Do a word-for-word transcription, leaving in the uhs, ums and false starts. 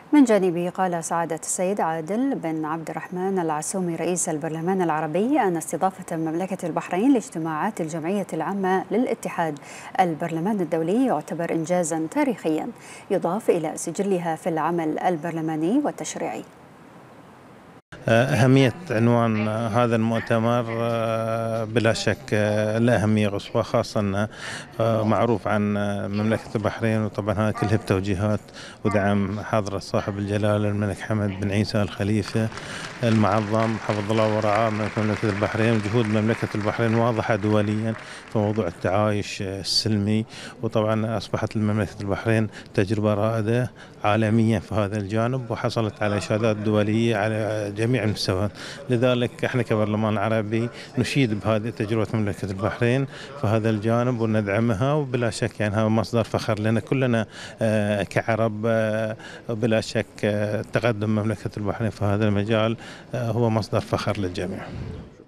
من جانبه قال سعادة السيد عادل بن عبد الرحمن العسومي رئيس البرلمان العربي أن استضافة مملكة البحرين لاجتماعات الجمعية العامة للاتحاد البرلمان الدولي يعتبر إنجازا تاريخيا يضاف إلى سجلها في العمل البرلماني والتشريعي. أهمية عنوان هذا المؤتمر بلا شك له أهمية قصوى، خاصة أنه معروف عن مملكة البحرين، وطبعا هذا كلها بتوجيهات ودعم حضرة صاحب الجلالة الملك حمد بن عيسى الخليفة المعظم حفظ الله ورعاه مملكة البحرين. وجهود مملكة البحرين واضحة دوليا في موضوع التعايش السلمي، وطبعا أصبحت مملكة البحرين تجربة رائدة عالميا في هذا الجانب، وحصلت على إشادات دولية على جميع المستويات. لذلك احنا كبرلمان عربي نشيد بهذه تجربة مملكة البحرين في هذا الجانب وندعمها، وبلا شك يعني هذا مصدر فخر لنا كلنا كعرب. بلا شك تقدم مملكة البحرين في هذا المجال هو مصدر فخر للجميع.